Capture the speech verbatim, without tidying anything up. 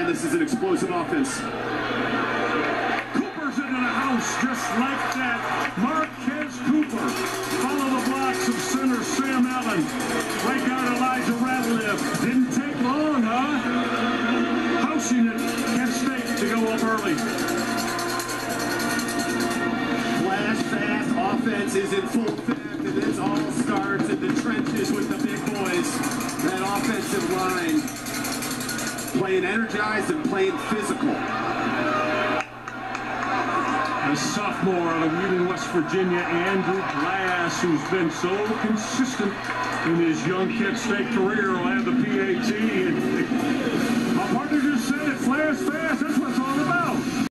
this is an explosive offense. Cooper's into the house just like that. Marquez Cooper. Follow the blocks of center Sam Allen. Right guard Elijah Ratliff. Didn't take long, huh? Housing it. Kent State to go up early. Flash fast offense is in full effect, and this all starts in the trenches with the big boys. That offensive line playing energized and playing physical. A sophomore out of Wheeling, West Virginia, Andrew Glass, who's been so consistent in his young Kent State career, will have the P A T. And my partner just said it, flash fast. That's